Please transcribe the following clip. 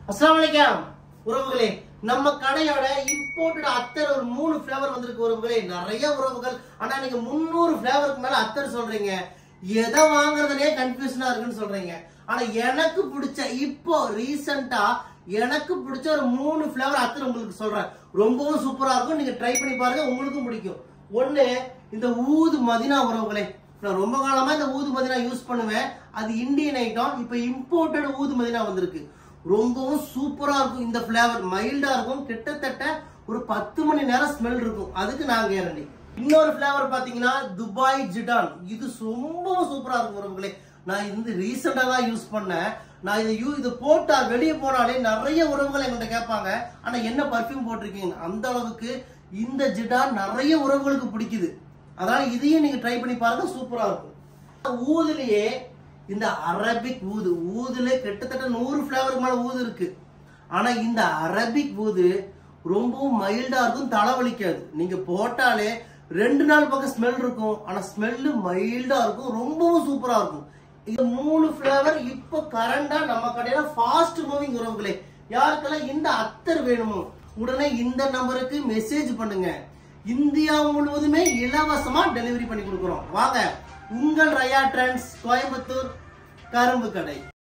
அஸ்ஸலாமுஅலைக்கும் உறவுகளே, நம்ம கடையோட இம்போர்ட்டட் அத்தர் ஒரு 3 ஃப்ளேவர் வந்திருக்கு உறவுகளே. நிறைய உறவுகள் ஆனா நீங்க 300 ஃப்ளேவருக்கு மேல அத்தர் சொல்றீங்க. எதை வாங்குறதுனே கன்ஃபியூஷனா இருக்குன்னு சொல்றீங்க. ஆனா எனக்கு பிடிச்ச இப்போ ரீசெண்டா எனக்கு பிடிச்ச ஒரு 3 ஃப்ளேவர் அத்தர் உங்களுக்கு சொல்றேன். ரொம்பவும் சூப்பரா இருக்கும். நீங்க ட்ரை பண்ணி பாருங்க, உங்களுக்கும் பிடிக்கும். ஒண்ணு இந்த ஊது மதினா உறவுகளே. நான் ரொம்ப காலமா இந்த ஊது மதினா யூஸ் பண்ணுவேன். அது இந்தியன் ஐட்டம். இப்ப இம்போர்ட்டட் ஊது மதினா வந்திருக்கு. ரொம்பவும் சூப்பரா இருக்கும். இந்த ஃப்ளேவர் மைல்டா இருக்கும். கிட்டத்தட்ட ஒரு 10 மணி நேரம் ஸ்மெல் இருக்கும். அதுக்கு நான் கேரண்டி. இன்னொரு ஃப்ளேவர் பாத்தீங்கன்னா துபாய் ஜிடான். இது ரொம்பவும் சூப்பரா இருக்கும் உறவுகளே. நான் இந்த ரீசெண்டா தான் யூஸ் பண்ணேன். நான் இது போட்டா வெளியே போனாலே நிறைய உறவுகள் எங்கள்கிட்ட கேட்பாங்க, ஆனா என்ன பர்ஃபியூம் போட்டிருக்கீங்க. அந்த அளவுக்கு இந்த ஜிடான் நிறைய உறவுகளுக்கு பிடிக்குது. அதனால இதையும் நீங்க ட்ரை பண்ணி பாருங்க, சூப்பரா இருக்கும். ஊதுலயே இந்த அரபிக் ஊது, ஊதுல கிட்டத்தட்ட 100 ஃப்ளேவருக்கு மேல ஊது இருக்கு. ஆனா இந்த அரபிக் ஊது ரொம்பவும் மைல்டா இருக்கும், தலைவலிக்காது. நீங்க போட்டாலே 2 நாள் பக்கம் ஸ்மெல் இருக்கும். ஆனா ஸ்மெல்லு மைல்டா இருக்கும், ரொம்பவும் சூப்பரா இருக்கும். இந்த 3 ஃப்ளேவர் இப்ப கரண்டா நம்ம கடையில ஃபாஸ்ட் மூவிங் உறவுகளே. யாருக்கெல்லாம் இந்த அத்தர் வேணுமோ உடனே இந்த நம்பருக்கு மெசேஜ் பண்ணுங்க. இந்தியா முழுவதுமே இலவசமா டெலிவரி பண்ணி கொடுக்கிறோம். வாங்க, உங்கள் ரயா ட்ரெண்ட்ஸ், கோயம்புத்தூர், கரும்பு கடை.